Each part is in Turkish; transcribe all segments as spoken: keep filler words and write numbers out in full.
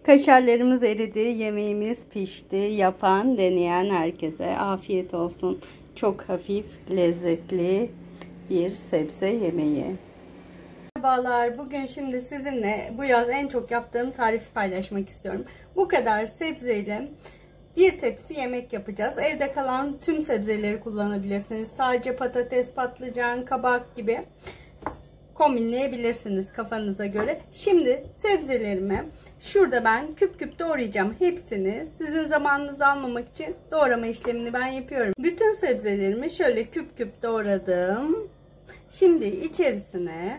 Kaşarlarımız eridi, yemeğimiz pişti. Yapan, deneyen herkese afiyet olsun. Çok hafif, lezzetli bir sebze yemeği. Merhabalar. Bugün şimdi sizinle bu yaz en çok yaptığım tarifi paylaşmak istiyorum. Bu kadar sebzeyle bir tepsi yemek yapacağız. Evde kalan tüm sebzeleri kullanabilirsiniz. Sadece patates, patlıcan, kabak gibi kombinleyebilirsiniz kafanıza göre. Şimdi sebzelerimi şurada ben küp küp doğrayacağım hepsini. Sizin zamanınızı almamak için doğrama işlemini ben yapıyorum. Bütün sebzelerimi şöyle küp küp doğradım. Şimdi içerisine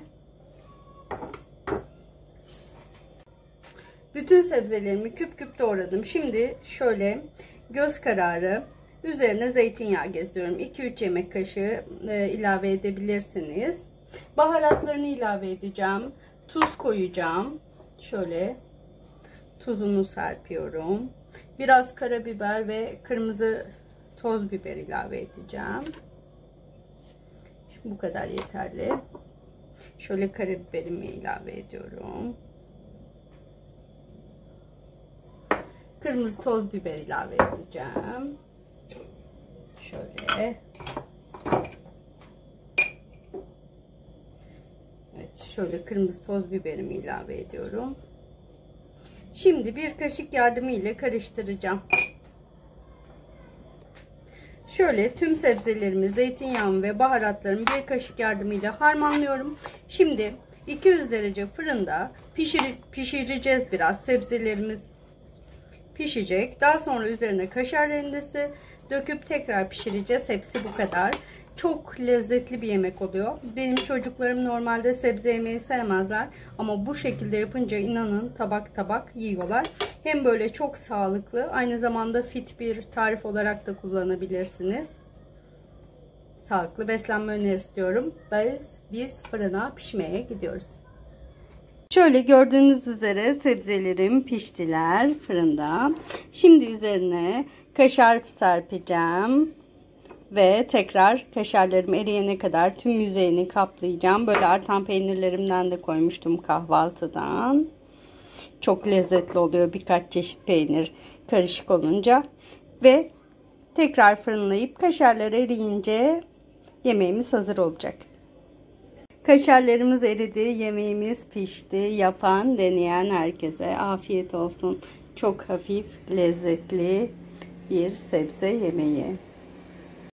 bütün sebzelerimi küp küp doğradım. Şimdi şöyle göz kararı üzerine zeytinyağı gezdiriyorum. iki üç yemek kaşığı e, ilave edebilirsiniz. Baharatlarını ilave edeceğim. Tuz koyacağım. Şöyle tuzunu serpiyorum. Biraz karabiber ve kırmızı toz biber ilave edeceğim. Şimdi bu kadar yeterli. Şöyle karabiberimi ilave ediyorum. Kırmızı toz biber ilave edeceğim. Şöyle. Evet, şöyle kırmızı toz biberimi ilave ediyorum. Şimdi bir kaşık yardımı ile karıştıracağım. Şöyle tüm sebzelerimi, zeytinyağımı ve baharatlarımı bir kaşık yardımıyla harmanlıyorum. Şimdi iki yüz derece fırında pişir, pişireceğiz biraz. Sebzelerimiz pişecek. Daha sonra üzerine kaşar rendesi döküp tekrar pişireceğiz. Hepsi bu kadar. Çok lezzetli bir yemek oluyor. Benim çocuklarım normalde sebze yemeyi sevmezler. Ama bu şekilde yapınca inanın tabak tabak yiyorlar. Hem böyle çok sağlıklı, aynı zamanda fit bir tarif olarak da kullanabilirsiniz. Sağlıklı beslenme önerisi diyorum. Biz, biz fırına pişmeye gidiyoruz. Şöyle gördüğünüz üzere sebzelerim piştiler fırında. Şimdi üzerine kaşar serpeceğim. Ve tekrar kaşarlarım eriyene kadar tüm yüzeyini kaplayacağım. Böyle artan peynirlerimden de koymuştum kahvaltıdan. Çok lezzetli oluyor birkaç çeşit peynir karışık olunca. Ve tekrar fırınlayıp kaşarlar eriyince yemeğimiz hazır olacak. Kaşarlarımız eridi, yemeğimiz pişti. Yapan, deneyen herkese afiyet olsun. Çok hafif, lezzetli bir sebze yemeği.